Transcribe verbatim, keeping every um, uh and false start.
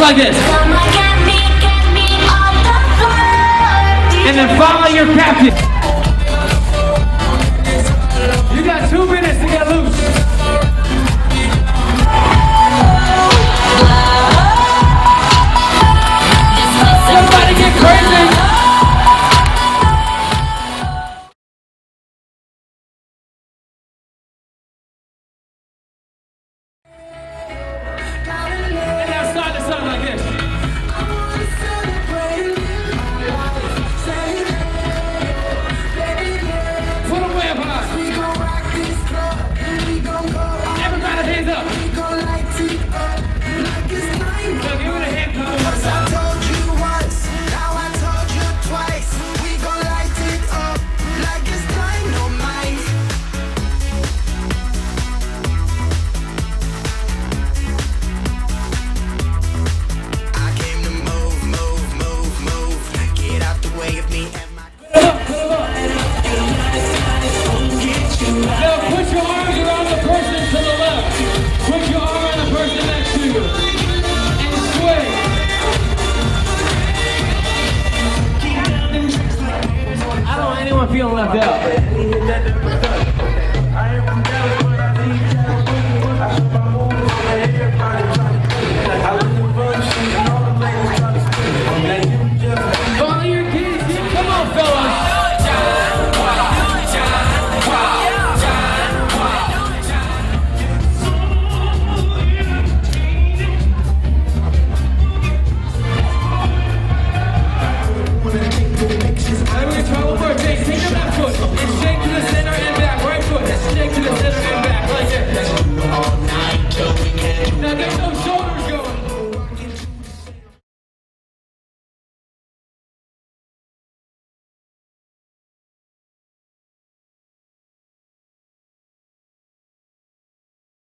like this. And then follow your captain. You got two minutes to get loose. Somebody get crazy. And now start the song like this. Put them way up high. Everybody hands up. So give it a hand clap. Feeling left out.